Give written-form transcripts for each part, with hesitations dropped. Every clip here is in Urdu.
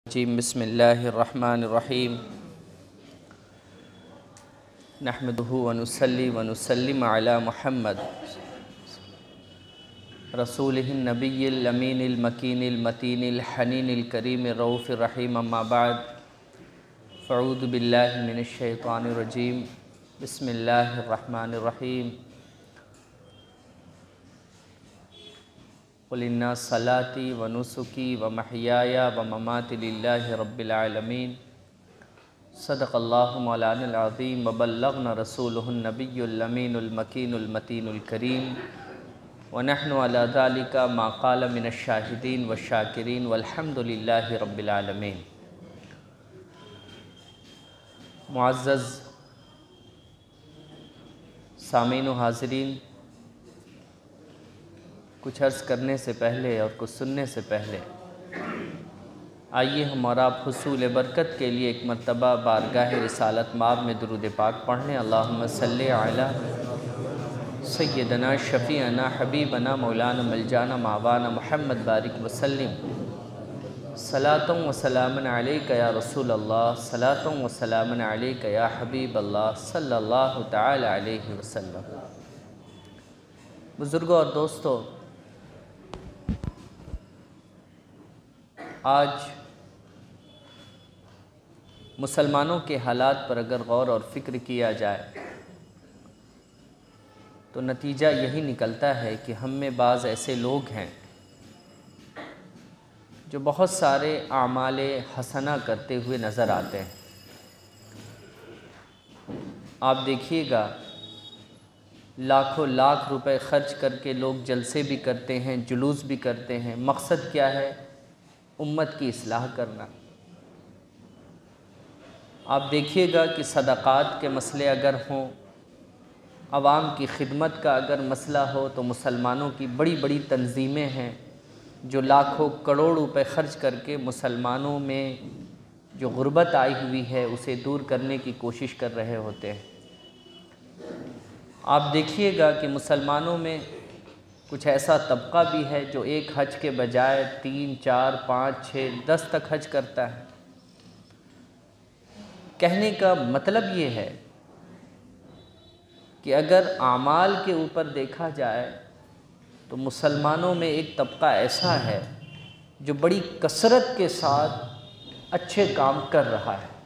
بسم اللہ الرحمن الرحیم نحمدہ ونصلی ونسلم علی محمد رسولہ النبی الامین المکین المتین الحنین الکریم الرؤوف الرحیم اما بعد فاعوذ باللہ من الشیطان الرجیم بسم اللہ الرحمن الرحیم قل ان صلاتی و نسکی و محیای و مماتی للہ رب العالمین صدق اللہ مولانا العظیم و بلغنا رسولہ النبی الامین المکین المتین الکریم ونحن علی ذالک ما قال من الشاہدین والشاکرین والحمد للہ رب العالمین۔ معزز سامعین و حاضرین، کچھ عرض کرنے سے پہلے اور کچھ سننے سے پہلے آئیے ہم اور آپ حصول برکت کے لیے ایک مرتبہ بارگاہ رسالت مآب میں درود پاک پڑھ لیں۔ اللہم صلی علی سیدنا شفیعنا حبیبنا مولانا ملجانا ماوانا محمد بارک وسلم صلاۃ و سلام علیک یا رسول اللہ، صلاۃ و سلام علیک یا حبیب اللہ صلی اللہ تعالی علیہ وسلم۔ بزرگوں اور دوستو، آج مسلمانوں کے حالات پر اگر غور اور فکر کیا جائے تو نتیجہ یہی نکلتا ہے کہ ہم میں بعض ایسے لوگ ہیں جو بہت سارے اعمال حسنہ کرتے ہوئے نظر آتے ہیں۔ آپ دیکھیے گا، لاکھوں لاکھ روپے خرچ کر کے لوگ جلسے بھی کرتے ہیں، جلوس بھی کرتے ہیں۔ مقصد کیا ہے؟ امت کی اصلاح کرنا۔ آپ دیکھیے گا کہ صدقات کے مسئلے اگر ہوں، عوام کی خدمت کا اگر مسئلہ ہو، تو مسلمانوں کی بڑی بڑی تنظیمیں ہیں جو لاکھوں کروڑ روپے خرچ کر کے مسلمانوں میں جو غربت آئی ہوئی ہے اسے دور کرنے کی کوشش کر رہے ہوتے ہیں۔ آپ دیکھیے گا کہ مسلمانوں میں کچھ ایسا طبقہ بھی ہے جو ایک حج کے بجائے 3، 4، 5، 6، 10 تک حج کرتا ہے۔ کہنے کا مطلب یہ ہے کہ اگر اعمال کے اوپر دیکھا جائے تو مسلمانوں میں ایک طبقہ ایسا ہے جو بڑی کثرت کے ساتھ اچھے کام کر رہا ہے،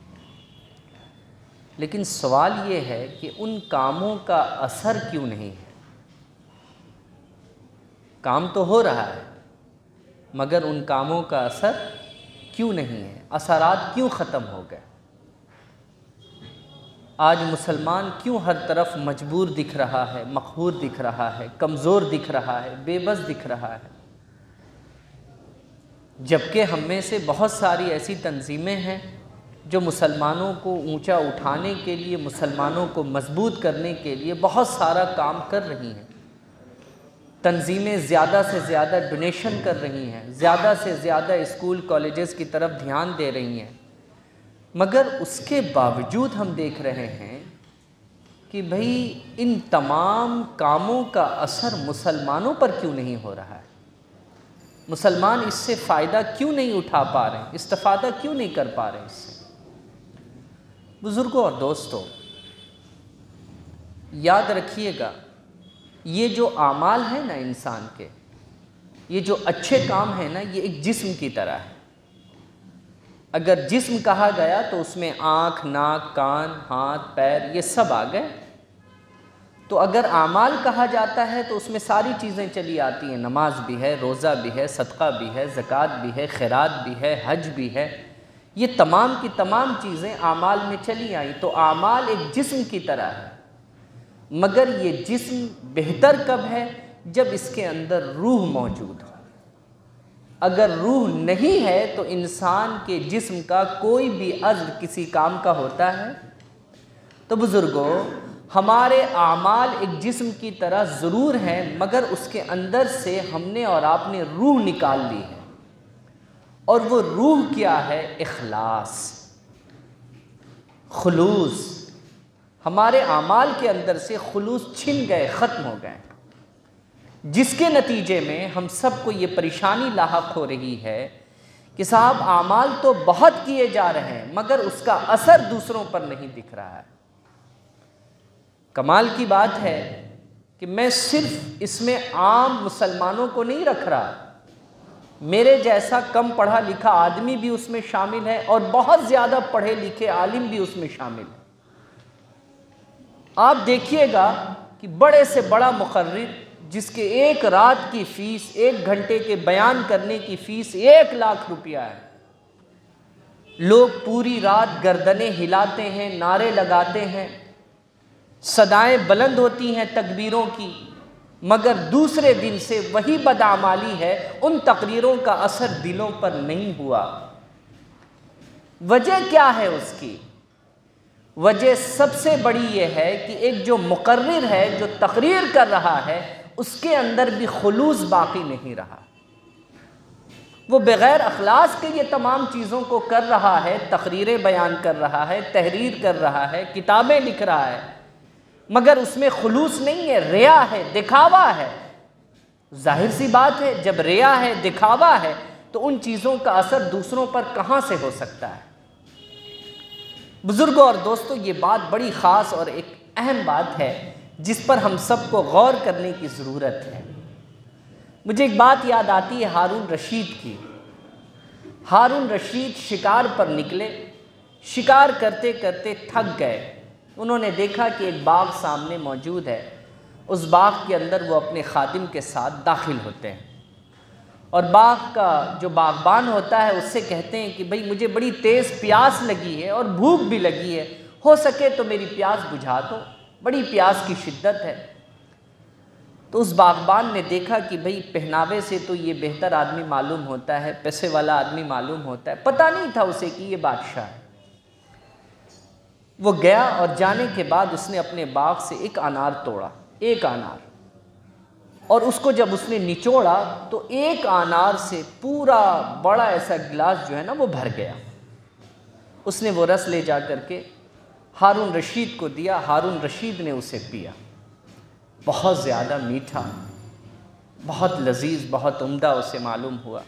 لیکن سوال یہ ہے کہ ان کاموں کا اثر کیوں نہیں ہے؟ کام تو ہو رہا ہے مگر ان کاموں کا اثر کیوں نہیں ہے؟ اثرات کیوں ختم ہو گئے؟ آج مسلمان کیوں ہر طرف مجبور دکھ رہا ہے، مقہور دکھ رہا ہے، کمزور دکھ رہا ہے، بے بس دکھ رہا ہے؟ جبکہ ہم میں سے بہت ساری ایسی تنظیمیں ہیں جو مسلمانوں کو اونچا اٹھانے کے لیے، مسلمانوں کو مضبوط کرنے کے لیے بہت سارا کام کر رہی ہیں۔ تنظیمیں زیادہ سے زیادہ ڈونیشن کر رہی ہیں، زیادہ سے زیادہ اسکول کالجز کی طرف دھیان دے رہی ہیں، مگر اس کے باوجود ہم دیکھ رہے ہیں کہ بھئی ان تمام کاموں کا اثر مسلمانوں پر کیوں نہیں ہو رہا ہے؟ مسلمان اس سے فائدہ کیوں نہیں اٹھا پا رہے ہیں؟ استفادہ کیوں نہیں کر پا رہے ہیں اس سے؟ بزرگوں اور دوستوں، یاد رکھیے گا، یہ جو اعمال ہیں نا انسان کے، یہ جو اچھے کام ہیں نا، یہ ایک جسم کی طرح ہے۔ اگر جسم کہا گیا تو اس میں آنکھ، ناک، کان، ہاتھ، پیر یہ سب آ گئے۔ تو اگر اعمال کہا جاتا ہے تو اس میں ساری چیزیں چلی آتی ہیں، نماز بھی ہے، روزہ بھی ہے، صدقہ بھی ہے، زکوٰۃ بھی ہے، خیرات بھی ہے، حج بھی ہے، یہ تمام کی تمام چیزیں اعمال میں چلی آئیں۔ تو اعمال ایک جسم کی طرح ہے، مگر یہ جسم بہتر کب ہے؟ جب اس کے اندر روح موجود ہو۔ اگر روح نہیں ہے تو انسان کے جسم کا کوئی بھی عضو کسی کام کا ہوتا ہے؟ تو بزرگوں، ہمارے اعمال ایک جسم کی طرح ضرور ہیں، مگر اس کے اندر سے ہم نے اور آپ نے روح نکال لی ہے، اور وہ روح کیا ہے؟ اخلاص، خلوص۔ ہمارے اعمال کے اندر سے خلوص چھن گئے، ختم ہو گئے، جس کے نتیجے میں ہم سب کو یہ پریشانی لاحق ہو رہی ہے کہ صاحب اعمال تو بہت کیے جا رہے ہیں مگر اس کا اثر دوسروں پر نہیں دکھ رہا ہے۔ کمال کی بات ہے کہ میں صرف اس میں عام مسلمانوں کو نہیں رکھ رہا، میرے جیسا کم پڑھا لکھا آدمی بھی اس میں شامل ہے اور بہت زیادہ پڑھے لکھے عالم بھی اس میں شامل ہے۔ آپ دیکھیے گا کہ بڑے سے بڑا مقرر جس کے ایک رات کی فیس، 1 گھنٹے کے بیان کرنے کی فیس 1 لاکھ روپیہ ہے، لوگ پوری رات گردنیں ہلاتے ہیں، نعرے لگاتے ہیں، صدائیں بلند ہوتی ہیں تکبیروں کی، مگر دوسرے دن سے وہی بدعمالی ہے، ان تقریروں کا اثر دلوں پر نہیں ہوا۔ وجہ کیا ہے اس کی؟ وجہ سب سے بڑی یہ ہے کہ ایک جو مقرر ہے، جو تقریر کر رہا ہے، اس کے اندر بھی خلوص باقی نہیں رہا۔ وہ بغیر اخلاص کے یہ تمام چیزوں کو کر رہا ہے، تقریریں بیان کر رہا ہے، تحریر کر رہا ہے، کتابیں لکھ رہا ہے، مگر اس میں خلوص نہیں ہے، ریا ہے، دکھاوا ہے۔ ظاہر سی بات ہے، جب ریا ہے، دکھاوا ہے، تو ان چیزوں کا اثر دوسروں پر کہاں سے ہو سکتا ہے؟ بزرگوں اور دوستوں، یہ بات بڑی خاص اور ایک اہم بات ہے جس پر ہم سب کو غور کرنے کی ضرورت ہے۔ مجھے ایک بات یاد آتی ہے ہارون رشید کی۔ ہارون رشید شکار پر نکلے، شکار کرتے کرتے تھک گئے، انہوں نے دیکھا کہ ایک باغ سامنے موجود ہے، اس باغ کے اندر وہ اپنے خادم کے ساتھ داخل ہوتے ہیں، اور باغ کا جو باغبان ہوتا ہے اس سے کہتے ہیں کہ بھئی مجھے بڑی تیز پیاس لگی ہے اور بھوک بھی لگی ہے، ہو سکے تو میری پیاس بجھا دو، بڑی پیاس کی شدت ہے۔ تو اس باغبان نے دیکھا کہ بھئی پہناوے سے تو یہ بہتر آدمی معلوم ہوتا ہے، پیسے والا آدمی معلوم ہوتا ہے، پتہ نہیں تھا اسے کہ یہ بادشاہ ہے۔ وہ گیا اور جانے کے بعد اس نے اپنے باغ سے ایک انار توڑا، ایک انار، اور اس کو جب اس نے نچوڑا تو ایک انار سے پورا بڑا ایسا گلاس جو ہے نا وہ بھر گیا۔ اس نے وہ رس لے جا کر کے ہارون رشید کو دیا، ہارون رشید نے اسے پیا۔ بہت زیادہ میٹھا، بہت لذیذ، بہت عمدہ اسے معلوم ہوا۔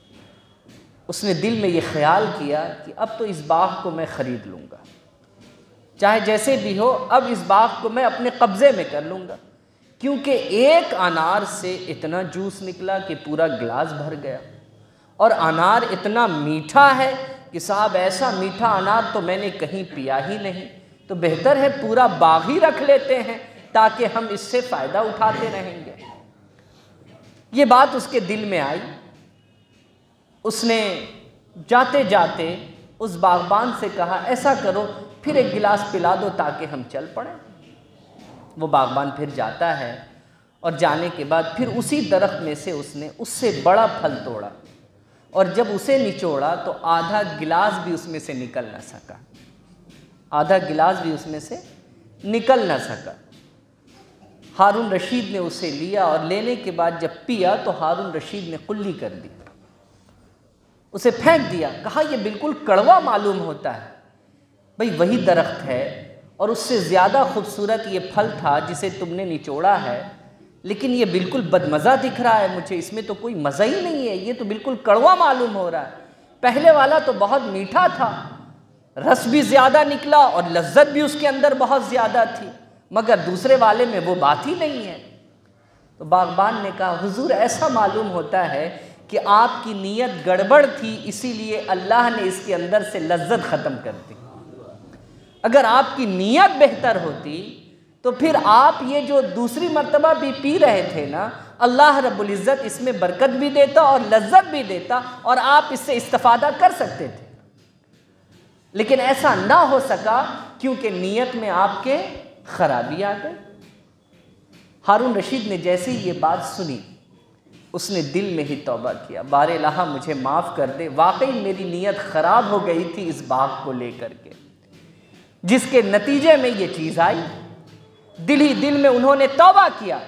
اس نے دل میں یہ خیال کیا کہ اب تو اس باغ کو میں خرید لوں گا، چاہے جیسے بھی ہو، اب اس باغ کو میں اپنے قبضے میں کر لوں گا، کیونکہ ایک انار سے اتنا جوس نکلا کہ پورا گلاس بھر گیا، اور انار اتنا میٹھا ہے کہ صاحب ایسا میٹھا انار تو میں نے کہیں پیا ہی نہیں، تو بہتر ہے پورا باغ ہی رکھ لیتے ہیں تاکہ ہم اس سے فائدہ اٹھاتے رہیں گے۔ یہ بات اس کے دل میں آئی۔ اس نے جاتے جاتے اس باغبان سے کہا ایسا کرو پھر ایک گلاس پلا دو تاکہ ہم چل پڑیں۔ وہ باغبان پھر جاتا ہے اور جانے کے بعد پھر اسی درخت میں سے اس نے اس سے بڑا پھل توڑا، اور جب اسے نچوڑا تو آدھا گلاس بھی اس میں سے نکل نہ سکا، آدھا گلاس بھی اس میں سے نکل نہ سکا۔ ہارون رشید نے اسے لیا اور لینے کے بعد جب پیا تو ہارون رشید نے قلی کر دی، اسے پھینک دیا، کہا یہ بالکل کڑوا معلوم ہوتا ہے۔ بھئی وہی درخت ہے اور اس سے زیادہ خوبصورت یہ پھل تھا جسے تم نے نچوڑا ہے، لیکن یہ بالکل بدمزہ دکھ رہا ہے مجھے، اس میں تو کوئی مزہ ہی نہیں ہے، یہ تو بالکل کڑوا معلوم ہو رہا ہے۔ پہلے والا تو بہت میٹھا تھا، رس بھی زیادہ نکلا اور لذت بھی اس کے اندر بہت زیادہ تھی، مگر دوسرے والے میں وہ بات ہی نہیں ہے۔ تو باغبان نے کہا حضور ایسا معلوم ہوتا ہے کہ آپ کی نیت گڑبڑ تھی، اسی لیے اللہ نے اس کے اندر سے لذت ختم کر دی۔ اگر آپ کی نیت بہتر ہوتی تو پھر آپ یہ جو دوسری مرتبہ بھی پی رہے تھے نا، اللہ رب العزت اس میں برکت بھی دیتا اور لذت بھی دیتا اور آپ اس سے استفادہ کر سکتے تھے، لیکن ایسا نہ ہو سکا کیونکہ نیت میں آپ کے خرابی آ گئی۔ ہارون رشید نے جیسے ہی یہ بات سنی اس نے دل میں ہی توبہ کیا، بار الہ مجھے معاف کر دے، واقعی میری نیت خراب ہو گئی تھی اس باغ کو لے کر کے، جس کے نتیجے میں یہ چیز آئی۔ دل ہی دل میں انہوں نے توبہ کیا۔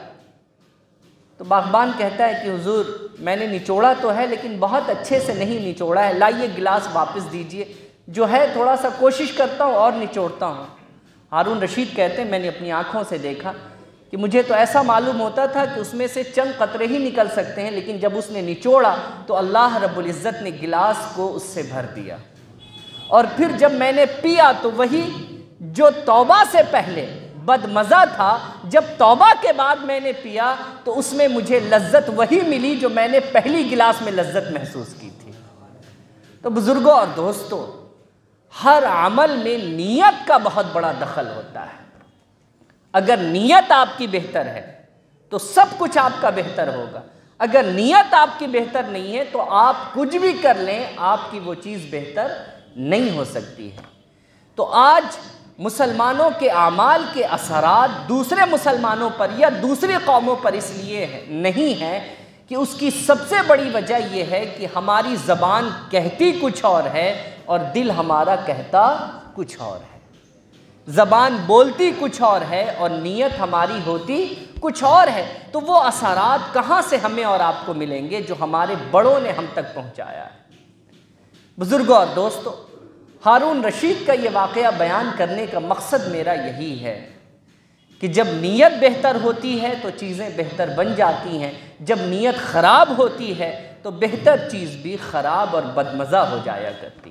تو باغبان کہتا ہے کہ حضور میں نے نچوڑا تو ہے لیکن بہت اچھے سے نہیں نچوڑا ہے، لائیے گلاس واپس دیجئے، جو ہے تھوڑا سا کوشش کرتا ہوں اور نچوڑتا ہوں۔ ہارون رشید کہتے ہیں میں نے اپنی آنکھوں سے دیکھا کہ مجھے تو ایسا معلوم ہوتا تھا کہ اس میں سے چند قطرے ہی نکل سکتے ہیں، لیکن جب اس نے نچوڑا تو اللہ رب العزت نے گلاس کو اس سے بھر دیا، اور پھر جب میں نے پیا تو وہی جو توبہ سے پہلے بد مزہ تھا، جب توبہ کے بعد میں نے پیا تو اس میں مجھے لذت وہی ملی جو میں نے پہلی گلاس میں لذت محسوس کی تھی۔ تو بزرگوں اور دوستوں، ہر عمل میں نیت کا بہت بڑا دخل ہوتا ہے۔ اگر نیت آپ کی بہتر ہے تو سب کچھ آپ کا بہتر ہوگا، اگر نیت آپ کی بہتر نہیں ہے تو آپ کچھ بھی کر لیں، آپ کی وہ چیز بہتر نہیں ہو سکتی ہے۔ تو آج مسلمانوں کے اعمال کے اثرات دوسرے مسلمانوں پر یا دوسری قوموں پر اس لیے نہیں ہے کہ اس کی سب سے بڑی وجہ یہ ہے کہ ہماری زبان کہتی کچھ اور ہے اور دل ہمارا کہتا کچھ اور ہے۔ زبان بولتی کچھ اور ہے اور نیت ہماری ہوتی کچھ اور ہے، تو وہ اثرات کہاں سے ہمیں اور آپ کو ملیں گے جو ہمارے بڑوں نے ہم تک پہنچایا ہے۔ بزرگوں اور دوستوں، ہارون رشید کا یہ واقعہ بیان کرنے کا مقصد میرا یہی ہے کہ جب نیت بہتر ہوتی ہے تو چیزیں بہتر بن جاتی ہیں، جب نیت خراب ہوتی ہے تو بہتر چیز بھی خراب اور بدمزہ ہو جایا کرتی۔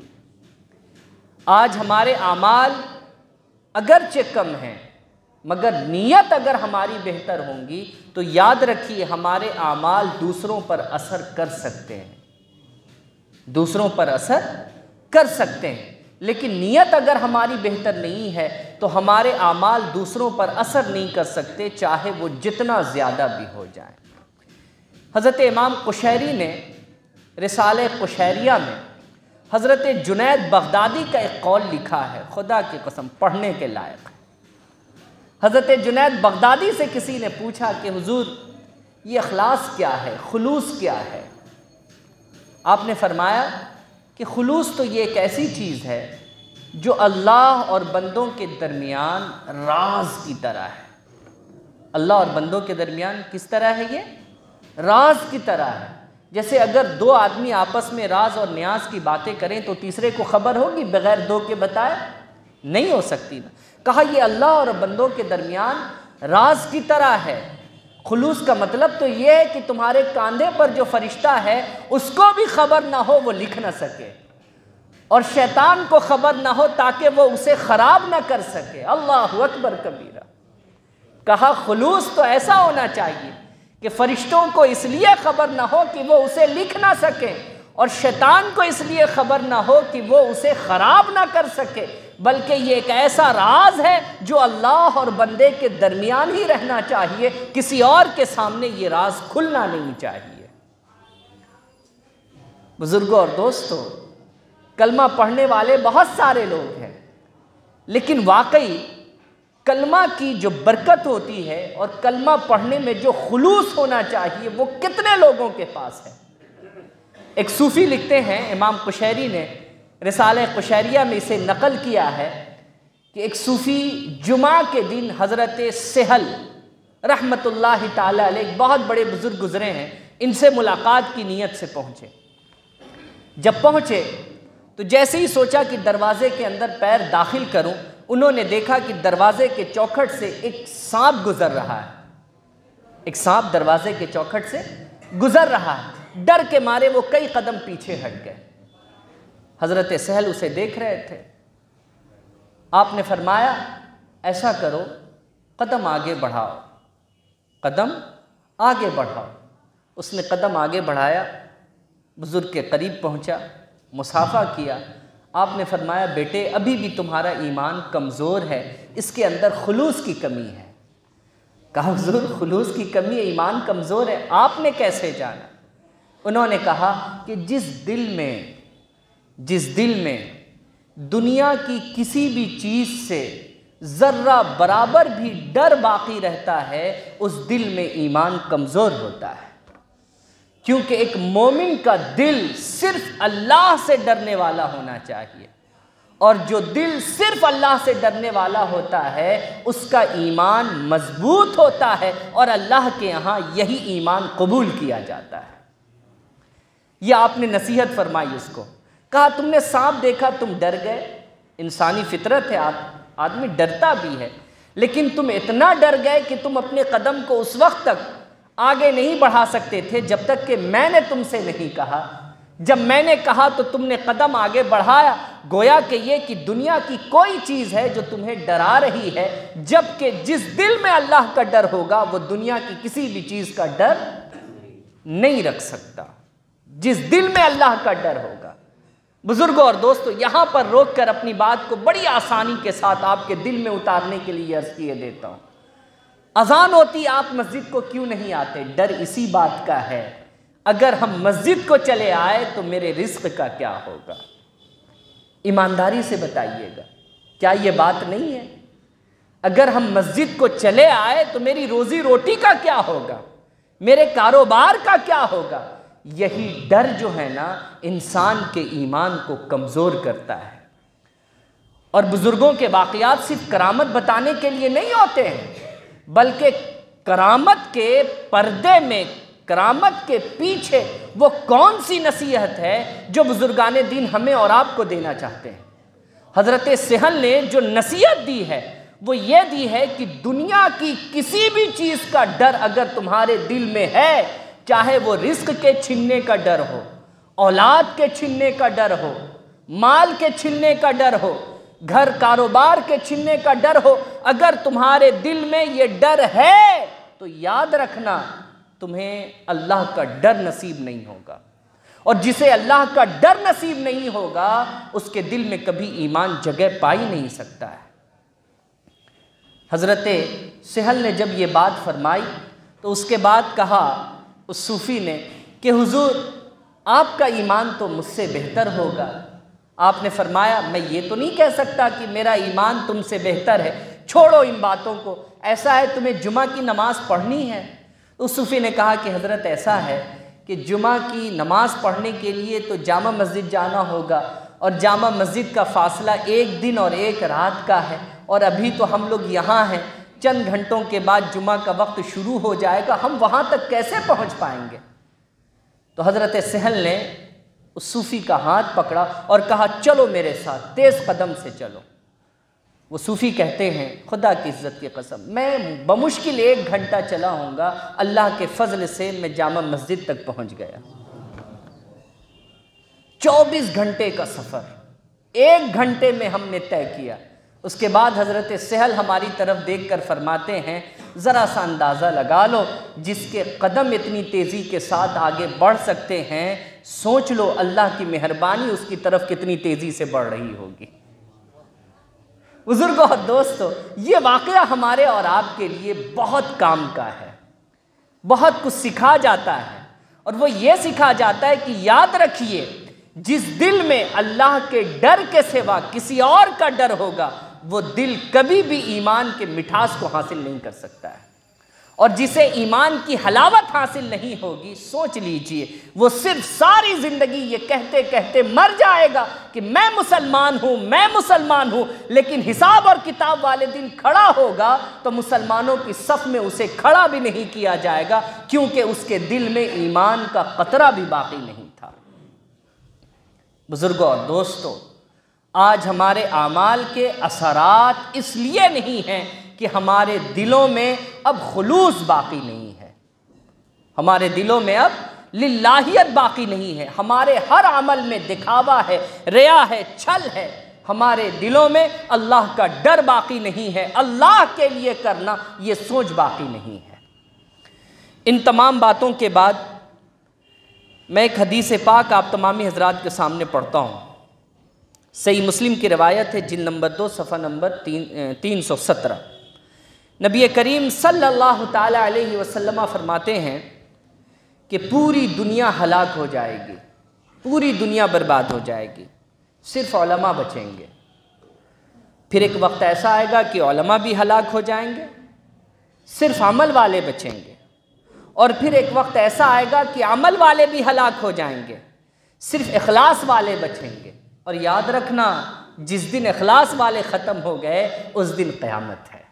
آج ہمارے اعمال اگرچہ کم ہیں، مگر نیت اگر ہماری بہتر ہوں گی تو یاد رکھیے ہمارے اعمال دوسروں پر اثر کر سکتے ہیں، دوسروں پر اثر کر سکتے ہیں، لیکن نیت اگر ہماری بہتر نہیں ہے تو ہمارے اعمال دوسروں پر اثر نہیں کر سکتے، چاہے وہ جتنا زیادہ بھی ہو جائیں۔ حضرت امام قشیری نے رسالہ قشیریہ میں حضرت جنید بغدادی کا ایک قول لکھا ہے، خدا کی قسم پڑھنے کے لائق ہے۔ حضرت جنید بغدادی سے کسی نے پوچھا کہ حضور یہ اخلاص کیا ہے، خلوص کیا ہے؟ آپ نے فرمایا کہ خلوص تو یہ ایک ایسی چیز ہے جو اللہ اور بندوں کے درمیان راز کی طرح ہے۔ اللہ اور بندوں کے درمیان کس طرح ہے؟ یہ راز کی طرح ہے۔ جیسے اگر دو آدمی آپس میں راز اور نیاز کی باتیں کریں تو تیسرے کو خبر ہوگی بغیر دو کے بتائے؟ نہیں ہو سکتی نا۔ کہا یہ اللہ اور بندوں کے درمیان راز کی طرح ہے۔ خلوص کا مطلب تو یہ ہے کہ تمہارے کاندھے پر جو فرشتہ ہے اس کو بھی خبر نہ ہو وہ لکھ نہ سکے، اور شیطان کو خبر نہ ہو تاکہ وہ اسے خراب نہ کر سکے۔ اللہ اکبر کبیرہ۔ کہا خلوص تو ایسا ہونا چاہیے کہ فرشتوں کو اس لیے خبر نہ ہو کہ وہ اسے لکھ نہ سکیں، اور شیطان کو اس لیے خبر نہ ہو کہ وہ اسے خراب نہ کر سکے، بلکہ یہ ایک ایسا راز ہے جو اللہ اور بندے کے درمیان ہی رہنا چاہیے، کسی اور کے سامنے یہ راز کھلنا نہیں چاہیے۔ بزرگوں اور دوستوں، کلمہ پڑھنے والے بہت سارے لوگ ہیں، لیکن واقعی کلمہ کی جو برکت ہوتی ہے اور کلمہ پڑھنے میں جو خلوص ہونا چاہیے وہ کتنے لوگوں کے پاس ہے؟ ایک صوفی لکھتے ہیں، امام قشیری نے رسالہ قشیریہ میں اسے نقل کیا ہے کہ ایک صوفی جمعہ کے دن حضرت سہل رحمت اللہ تعالی علیہ، ایک بہت بڑے بزرگ گزرے ہیں، ان سے ملاقات کی نیت سے پہنچے۔ جب پہنچے تو جیسے ہی سوچا کہ دروازے کے اندر پیر داخل کروں، انہوں نے دیکھا کہ دروازے کے چوکھٹ سے ایک سانپ گزر رہا ہے، ایک سانپ دروازے کے چوکھٹ سے گزر رہا ہے۔ ڈر کے مارے وہ کئی قدم پیچھے ہٹ گئے۔ حضرت سہل اسے دیکھ رہے تھے۔ آپ نے فرمایا ایسا کرو، قدم آگے بڑھاؤ، قدم آگے بڑھاؤ۔ اس نے قدم آگے بڑھایا، بزرگ کے قریب پہنچا، مصافحہ کیا۔ آپ نے فرمایا بیٹے ابھی بھی تمہارا ایمان کمزور ہے، اس کے اندر خلوص کی کمی ہے۔ کہا حضور خلوص کی کمی ہے، ایمان کمزور ہے، آپ نے کیسے جانا؟ انہوں نے کہا کہ جس دل میں دنیا کی کسی بھی چیز سے ذرہ برابر بھی ڈر باقی رہتا ہے اس دل میں ایمان کمزور ہوتا ہے، کیونکہ ایک مومن کا دل صرف اللہ سے ڈرنے والا ہونا چاہیے، اور جو دل صرف اللہ سے ڈرنے والا ہوتا ہے اس کا ایمان مضبوط ہوتا ہے، اور اللہ کے یہاں یہی ایمان قبول کیا جاتا ہے۔ یہ آپ نے نصیحت فرمائی اس کو۔ کہا تم نے سانپ دیکھا تم ڈر گئے، انسانی فطرت ہے، آدمی ڈرتا بھی ہے، لیکن تم اتنا ڈر گئے کہ تم اپنے قدم کو اس وقت تک آگے نہیں بڑھا سکتے تھے جب تک کہ میں نے تم سے نہیں کہا۔ جب میں نے کہا تو تم نے قدم آگے بڑھایا۔ گویا کہ یہ کہ دنیا کی کوئی چیز ہے جو تمہیں ڈرا رہی ہے، جبکہ جس دل میں اللہ کا ڈر ہوگا وہ دنیا کی کسی بھی چیز کا ڈر نہیں رکھ سکتا، جس دل میں اللہ کا ڈر ہوگا۔ بزرگوں اور دوستو، یہاں پر روک کر اپنی بات کو بڑی آسانی کے ساتھ آپ کے دل میں اتارنے کے لیے عرض کیے دیتا ہوں۔ اذان ہوتی آپ مسجد کو کیوں نہیں آتے؟ ڈر اسی بات کا ہے، اگر ہم مسجد کو چلے آئے تو میرے رزق کا کیا ہوگا؟ ایمانداری سے بتائیے گا، کیا یہ بات نہیں ہے؟ اگر ہم مسجد کو چلے آئے تو میری روزی روٹی کا کیا ہوگا؟ میرے کاروبار کا کیا ہوگا؟ یہی ڈر جو ہے نا انسان کے ایمان کو کمزور کرتا ہے۔ اور بزرگوں کے واقعات صرف کرامت بتانے کے لیے نہیں ہوتے ہیں، بلکہ کرامت کے پردے میں، کرامت کے پیچھے وہ کون سی نصیحت ہے جو بزرگان دین ہمیں اور آپ کو دینا چاہتے ہیں۔ حضرت سہل نے جو نصیحت دی ہے وہ یہ دی ہے کہ دنیا کی کسی بھی چیز کا ڈر اگر تمہارے دل میں ہے، چاہے وہ رزق کے چھننے کا ڈر ہو، اولاد کے چھننے کا ڈر ہو، مال کے چھننے کا ڈر ہو، گھر کاروبار کے چھننے کا ڈر ہو، اگر تمہارے دل میں یہ ڈر ہے تو یاد رکھنا تمہیں اللہ کا ڈر نصیب نہیں ہوگا، اور جسے اللہ کا ڈر نصیب نہیں ہوگا اس کے دل میں کبھی ایمان جگہ پائی نہیں سکتا ہے۔ حضرت سہل نے جب یہ بات فرمائی تو اس کے بعد کہا اس صوفی نے کہ حضور آپ کا ایمان تو مجھ سے بہتر ہوگا۔ آپ نے فرمایا میں یہ تو نہیں کہہ سکتا کہ میرا ایمان تم سے بہتر ہے، چھوڑو ان باتوں کو، ایسا ہے تمہیں جمعہ کی نماز پڑھنی ہے؟ اس صوفی نے کہا کہ حضرت ایسا ہے کہ جمعہ کی نماز پڑھنے کے لیے تو جامع مسجد جانا ہوگا، اور جامع مسجد کا فاصلہ 1 دن اور 1 رات کا ہے، اور ابھی تو ہم لوگ یہاں ہیں، چند گھنٹوں کے بعد جمعہ کا وقت شروع ہو جائے گا، ہم وہاں تک کیسے پہنچ پائیں گے؟ تو حضرت سہل نے اس صوفی کا ہاتھ پکڑا اور کہا چلو میرے ساتھ، تیز قدم سے چلو۔ وہ صوفی کہتے ہیں خدا کی عزت کی قسم میں بمشکل 1 گھنٹہ چلا ہوں گا، اللہ کے فضل سے میں جامع مسجد تک پہنچ گیا۔ 24 گھنٹے کا سفر 1 گھنٹے میں ہم نے طے کیا۔ اس کے بعد حضرت سہل ہماری طرف دیکھ کر فرماتے ہیں ذرا سا اندازہ لگا لو، جس کے قدم اتنی تیزی کے ساتھ آگے بڑھ سکتے ہیں، سوچ لو اللہ کی مہربانی اس کی طرف کتنی تیزی سے بڑھ رہی ہوگی۔ بزرگوں اور دوستو، یہ واقعہ ہمارے اور آپ کے لیے بہت کام کا ہے، بہت کچھ سکھا جاتا ہے، اور وہ یہ سکھا جاتا ہے کہ یاد رکھیے جس دل میں اللہ کے ڈر کے سوا کسی اور کا ڈر ہوگا وہ دل کبھی بھی ایمان کے مٹھاس کو حاصل نہیں کر سکتا ہے، اور جسے ایمان کی حلاوت حاصل نہیں ہوگی سوچ لیجئے وہ صرف ساری زندگی یہ کہتے کہتے مر جائے گا کہ میں مسلمان ہوں، میں مسلمان ہوں، لیکن حساب اور کتاب والے دن کھڑا ہوگا تو مسلمانوں کی صف میں اسے کھڑا بھی نہیں کیا جائے گا، کیونکہ اس کے دل میں ایمان کا قطرہ بھی باقی نہیں تھا۔ بزرگوں اور دوستو، آج ہمارے اعمال کے اثرات اس لیے نہیں ہیں کہ ہمارے دلوں میں اب خلوص باقی نہیں ہے، ہمارے دلوں میں اب للہیت باقی نہیں ہے، ہمارے ہر عمل میں دکھاوا ہے، ریا ہے، چھل ہے، ہمارے دلوں میں اللہ کا ڈر باقی نہیں ہے، اللہ کے لیے کرنا یہ سوچ باقی نہیں ہے۔ ان تمام باتوں کے بعد میں ایک حدیث پاک آپ تمامی حضرات کے سامنے پڑھتا ہوں۔ صحیح مسلم کی روایت ہے، جلد نمبر 2 صفحہ نمبر 317۔ نبی کریم صلی اللہ تعالیٰ علیہ وسلم فرماتے ہیں کہ پوری دنیا ہلاک ہو جائے گی، پوری دنیا برباد ہو جائے گی، صرف علماء بچیں گے۔ پھر ایک وقت ایسا آئے گا کہ علماء بھی ہلاک ہو جائیں گے، صرف عمل والے بچیں گے، اور پھر ایک وقت ایسا آئے گا کہ عمل والے بھی ہلاک ہو جائیں گے، صرف اخلاص والے بچیں گے۔ اور یاد رکھنا جس دن اخلاص والے ختم ہو گئے اس دن قیامت ہے،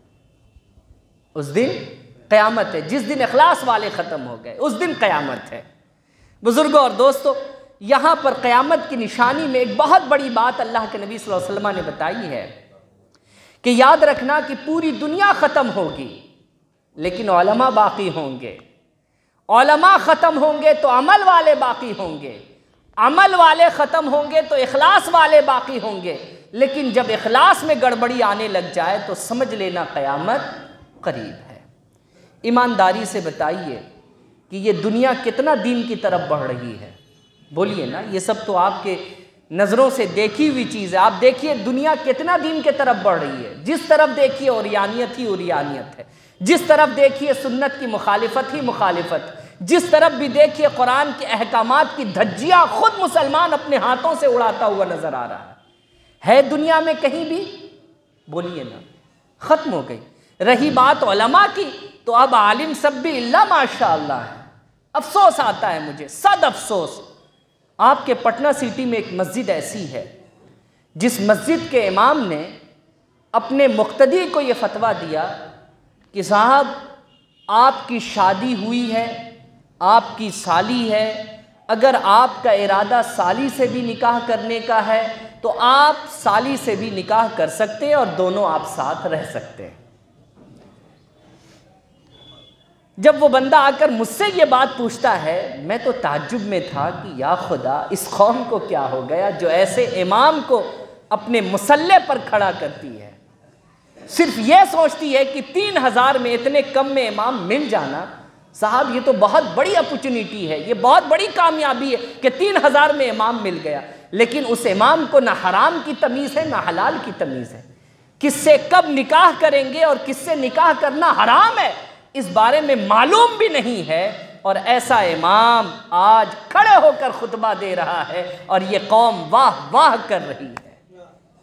اس دن قیامت ہے، جس دن اخلاص والے ختم ہو گئے اس دن قیامت ہے۔ بزرگوں اور دوستو، یہاں پر قیامت کی نشانی میں ایک بہت بڑی بات اللہ کے نبی صلی اللہ علیہ وسلم نے بتائی ہے کہ یاد رکھنا کہ پوری دنیا ختم ہوگی لیکن علماء باقی ہوں گے، علماء ختم ہوں گے تو عمل والے باقی ہوں گے، عمل والے ختم ہوں گے تو اخلاص والے باقی ہوں گے، لیکن جب اخلاص میں گڑبڑی آنے لگ جائے تو سمجھ لینا قیامت قریب ہے۔ ایمانداری سے بتائیے کہ یہ دنیا کتنا دین کی طرف بڑھ رہی ہے؟ بولیے نا، یہ سب تو آپ کے نظروں سے دیکھی ہوئی چیز ہے۔ آپ دیکھیے دنیا کتنا دین کے طرف بڑھ رہی ہے، جس طرف دیکھیے اوریانیت ہی اوریانیت ہے، جس طرف دیکھیے سنت کی مخالفت ہی مخالفت، جس طرف بھی دیکھیے قرآن کے احکامات کی دھجیاں خود مسلمان اپنے ہاتھوں سے اڑاتا ہوا نظر آ رہا ہے دنیا میں کہیں بھی؟ بولیے نا، ختم ہو گئی۔ رہی بات علماء کی تو اب عالم سب بھی اللہ ماشاءاللہ ہے۔ افسوس آتا ہے مجھے، صد افسوس، آپ کے پٹنہ سٹی میں ایک مسجد ایسی ہے جس مسجد کے امام نے اپنے مقتدی کو یہ فتویٰ دیا کہ صاحب آپ کی شادی ہوئی ہے، آپ کی سالی ہے، اگر آپ کا ارادہ سالی سے بھی نکاح کرنے کا ہے تو آپ سالی سے بھی نکاح کر سکتے ہیں اور دونوں آپ ساتھ رہ سکتے ہیں۔ جب وہ بندہ آ کر مجھ سے یہ بات پوچھتا ہے، میں تو تعجب میں تھا کہ یا خدا اس قوم کو کیا ہو گیا جو ایسے امام کو اپنے مصلے پر کھڑا کرتی ہے، صرف یہ سوچتی ہے کہ 3000 میں اتنے کم میں امام مل جانا، صاحب یہ تو بہت بڑی اپورچونٹی ہے، یہ بہت بڑی کامیابی ہے کہ 3000 میں امام مل گیا، لیکن اس امام کو نہ حرام کی تمیز ہے نہ حلال کی تمیز ہے، کس سے کب نکاح کریں گے اور کس سے نکاح کرنا حرام ہے اس بارے میں معلوم بھی نہیں ہے، اور ایسا امام آج کھڑے ہو کر خطبہ دے رہا ہے اور یہ قوم واہ واہ کر رہی ہے۔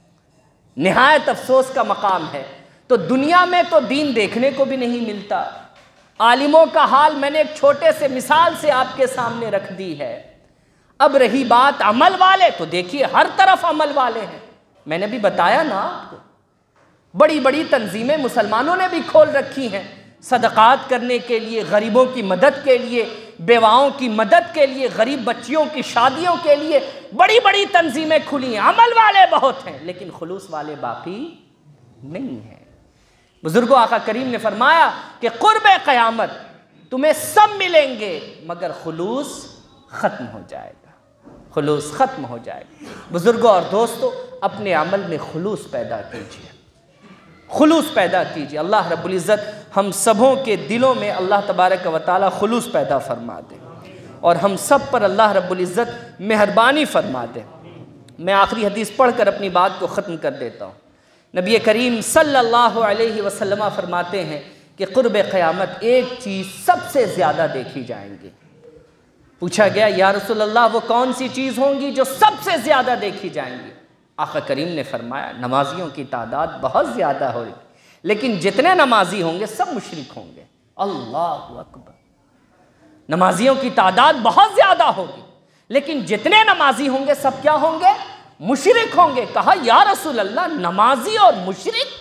نہایت افسوس کا مقام ہے۔ تو دنیا میں تو دین دیکھنے کو بھی نہیں ملتا۔ عالموں کا حال میں نے ایک چھوٹے سے مثال سے آپ کے سامنے رکھ دی ہے۔ اب رہی بات عمل والے، تو دیکھیے ہر طرف عمل والے ہیں۔ میں نے بھی بتایا نا آپ کو، بڑی بڑی تنظیمیں مسلمانوں نے بھی کھول رکھی ہیں، صدقات کرنے کے لیے، غریبوں کی مدد کے لیے، بیواؤں کی مدد کے لیے، غریب بچیوں کی شادیوں کے لیے بڑی بڑی تنظیمیں کھلی ہیں۔ عمل والے بہت ہیں لیکن خلوص والے باقی نہیں ہیں۔ بزرگوں، آقا کریم نے فرمایا کہ قرب قیامت تمہیں سب ملیں گے مگر خلوص ختم ہو جائے گا، خلوص ختم ہو جائے گا۔ بزرگوں اور دوستو، اپنے عمل میں خلوص پیدا کیجئے، خلوص پیدا کیجئے۔ اللہ رب العزت ہم سبوں کے دلوں میں اللہ تبارک و تعالی خلوص پیدا فرما دے اور ہم سب پر اللہ رب العزت مہربانی فرما دے۔ میں آخری حدیث پڑھ کر اپنی بات کو ختم کر دیتا ہوں۔ نبی کریم صلی اللہ علیہ وسلم فرماتے ہیں کہ قرب قیامت ایک چیز سب سے زیادہ دیکھی جائیں گی۔ پوچھا گیا یا رسول اللہ وہ کون سی چیز ہوں گی جو سب سے زیادہ دیکھی جائیں گی؟ آقا کریم نے فرمایا نمازیوں کی تعداد بہت زیادہ ہوگی، لیکن جتنے نمازی ہوں گے سب مشرک ہوں گے۔ اللہ اکبر، نمازیوں کی تعداد بہت زیادہ ہوگی لیکن جتنے نمازی ہوں گے سب کیا ہوں گے؟ مشرک ہوں گے۔ کہا یا رسول اللہ نمازی اور مشرک؟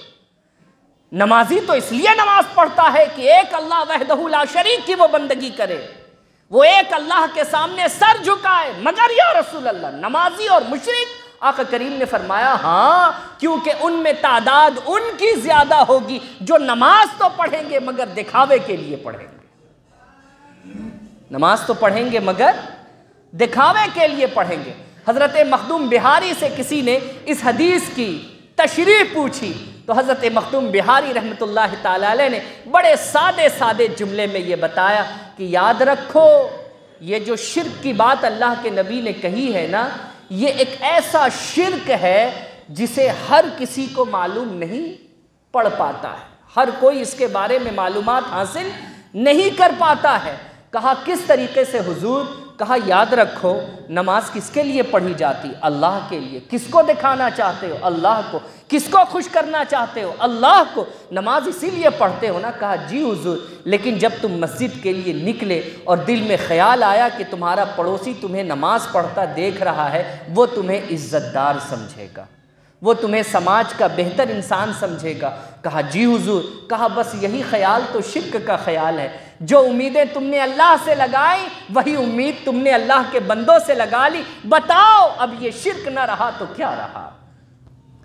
نمازی تو اس لیے نماز پڑھتا ہے کہ ایک اللہ وحدہ لا شریک کی وہ بندگی کرے، وہ ایک اللہ کے سامنے سر جھکائے، مگر یا رسول اللہ نمازی اور مشرک؟ آقا کریم نے فرمایا ہاں، کیونکہ ان میں تعداد ان کی زیادہ ہوگی جو نماز تو پڑھیں گے مگر دکھاوے کے لیے پڑھیں گے، نماز تو پڑھیں گے مگر دکھاوے کے لیے پڑھیں گے۔ حضرت مخدوم بہاری سے کسی نے اس حدیث کی تشریح پوچھی تو حضرت مخدوم بہاری رحمت اللہ تعالی علیہ نے بڑے سادے جملے میں یہ بتایا کہ یاد رکھو یہ جو شرک کی بات اللہ کے نبی نے کہی ہے نا، یہ ایک ایسا شرک ہے جسے ہر کسی کو معلوم نہیں پڑ پاتا ہے، ہر کوئی اس کے بارے میں معلومات حاصل نہیں کر پاتا ہے۔ کہا کس طریقے سے حضور؟ کہا یاد رکھو نماز کس کے لیے پڑھی جاتی؟ اللہ کے لیے۔ کس کو دکھانا چاہتے ہو؟ اللہ کو۔ کس کو خوش کرنا چاہتے ہو؟ اللہ کو۔ نماز اسی لیے پڑھتے ہو نا؟ کہا جی حضور، لیکن جب تم مسجد کے لیے نکلے اور دل میں خیال آیا کہ تمہارا پڑوسی تمہیں نماز پڑھتا دیکھ رہا ہے، وہ تمہیں عزت دار سمجھے گا، وہ تمہیں سماج کا بہتر انسان سمجھے گا۔ کہا جی حضور۔ کہا بس یہی خیال تو شرک کا خیال ہے، جو امیدیں تم نے اللہ سے لگائیں وہی امید تم نے اللہ کے بندوں سے لگا لی، بتاؤ اب یہ شرک نہ رہا تو کیا رہا؟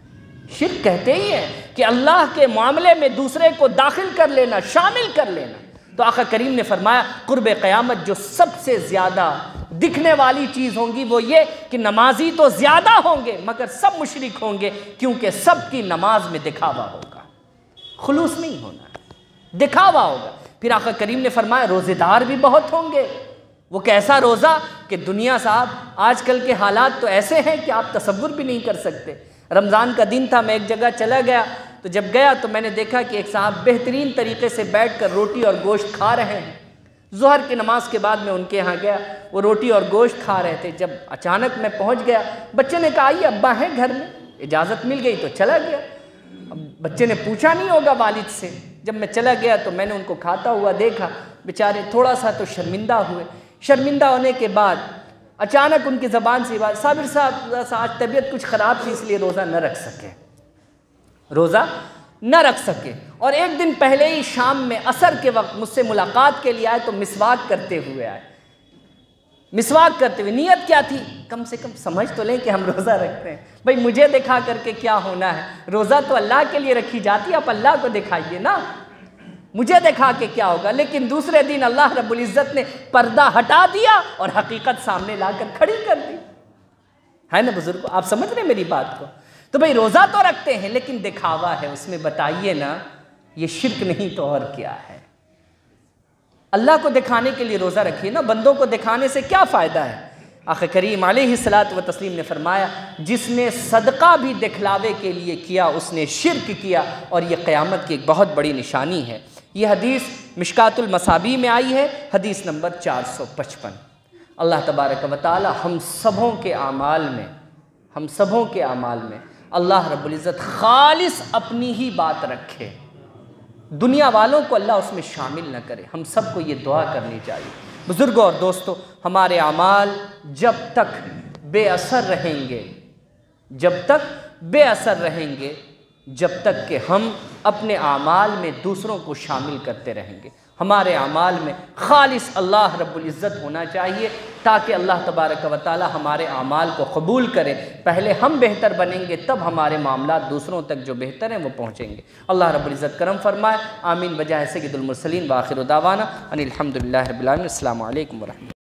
شرک کہتے ہی ہیں کہ اللہ کے معاملے میں دوسرے کو داخل کر لینا، شامل کر لینا۔ تو آقا کریم نے فرمایا قرب قیامت جو سب سے زیادہ دکھنے والی چیز ہوں گی وہ یہ کہ نمازی تو زیادہ ہوں گے مگر سب مشرک ہوں گے، کیونکہ سب کی نماز میں دکھاوا ہوگا، خلوص نہیں ہونا، دکھاوا ہوگا۔ پھر آقا کریم نے فرمایا روزے دار بھی بہت ہوں گے۔ وہ کیسا روزہ کہ دنیا صاحب آج کل کے حالات تو ایسے ہیں کہ آپ تصور بھی نہیں کر سکتے۔ رمضان کا دن تھا، میں ایک جگہ چلا گیا، تو جب گیا تو میں نے دیکھا کہ ایک صاحب بہترین طریقے سے بیٹھ کر روٹی اور گوشت کھا رہے ہیں۔ ظہر کی نماز کے بعد میں ان کے ہاں گیا، وہ روٹی اور گوشت کھا رہے تھے۔ جب اچانک میں پہنچ گیا، بچے نے کہا آئیے ابا ہیں گھر میں، اجازت مل گئی تو چلا گیا۔ اب بچے نے پوچھا نہیں ہوگا والد سے۔ جب میں چلا گیا تو میں نے ان کو کھاتا ہوا دیکھا، بیچارے تھوڑا سا تو شرمندہ ہوئے۔ شرمندہ ہونے کے بعد اچانک ان کی زبان سے بات، صابر صاحب آج طبیعت کچھ خراب تھی اس لیے روزہ نہ رکھ سکے، روزہ نہ رکھ سکے۔ اور ایک دن پہلے ہی شام میں عصر کے وقت مجھ سے ملاقات کے لیے آئے تو مسواک کرتے ہوئے آئے۔ مسواک کرتے ہوئے نیت کیا تھی؟ کم سے کم سمجھ تو لیں کہ ہم روزہ رکھتے ہیں۔ بھائی مجھے دکھا کر کے کیا ہونا ہے؟ روزہ تو اللہ کے لیے رکھی جاتی ہے، آپ اللہ کو دکھائیے نا، مجھے دکھا کے کیا ہوگا؟ لیکن دوسرے دن اللہ رب العزت نے پردہ ہٹا دیا اور حقیقت سامنے لا کر کھڑی کر دی، ہے نا بزرگوں؟ آپ سمجھ رہے ہیں میری بات کو؟ تو بھئی روزہ تو رکھتے ہیں لیکن دکھاوا ہے اس میں، بتائیے نا یہ شرک نہیں تو اور کیا ہے؟ اللہ کو دکھانے کے لیے روزہ رکھیے نا، بندوں کو دکھانے سے کیا فائدہ ہے؟ آقا کریم علیہ الصلاۃ والتسلیم نے فرمایا جس نے صدقہ بھی دکھلاوے کے لیے کیا اس نے شرک کیا، اور یہ قیامت کی ایک بہت بڑی نشانی ہے۔ یہ حدیث مشکات المصابیح میں آئی ہے، حدیث نمبر 455۔ اللہ تبارک و تعالی ہم سبوں کے اعمال میں اللہ رب العزت خالص اپنی ہی بات رکھے، دنیا والوں کو اللہ اس میں شامل نہ کرے۔ ہم سب کو یہ دعا کرنی چاہیے۔ بزرگوں اور دوستو، ہمارے اعمال جب تک بے اثر رہیں گے، جب تک کہ ہم اپنے اعمال میں دوسروں کو شامل کرتے رہیں گے۔ ہمارے اعمال میں خالص اللہ رب العزت ہونا چاہیے تاکہ اللہ تبارک و تعالی ہمارے اعمال کو قبول کرے۔ پہلے ہم بہتر بنیں گے تب ہمارے معاملات دوسروں تک جو بہتر ہیں وہ پہنچیں گے۔ اللہ رب العزت کرم فرمائے، آمین بجاہ سید المرسلین، وآخر دعوانا ان الحمدللہ رب العالمین۔ السلام علیکم ورحمۃ اللہ۔